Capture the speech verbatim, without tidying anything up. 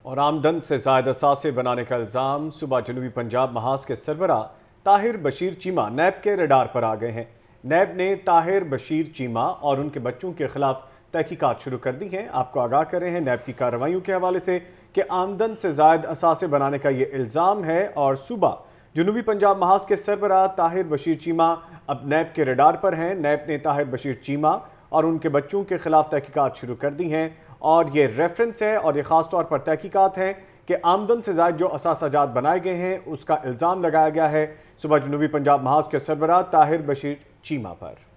और आमदन से ज़ायद असासे बनाने का इल्ज़ाम। सुबह जनूबी पंजाब महाज के सरबराह ताहिर बशीर चीमा नैब के रडार पर आ गए हैं। नैब ने ताहिर बशीर चीमा और उनके बच्चों के खिलाफ तहकीकात शुरू कर दी हैं। आपको आगाह कर रहे हैं नैब की कार्रवाइयों के हवाले से कि आमदन से ज़ायद असासे बनाने का ये इल्ज़ाम है और सुबह जनूबी पंजाब महाज के सरबराह ताहिर बशीर चीमा अब नैब के रडार पर हैं। नैब ने ताहिर बशीर चीमा और उनके बच्चों के खिलाफ तहकीकात शुरू कर दी हैं और ये रेफरेंस है और ये ख़ास तौर पर तहकीकात हैं कि आमदन से ज़ायद जो असासाजात बनाए गए हैं उसका इल्ज़ाम लगाया गया है सुबह जनूबी पंजाब महाज के सरबराह ताहिर बशीर चीमा पर।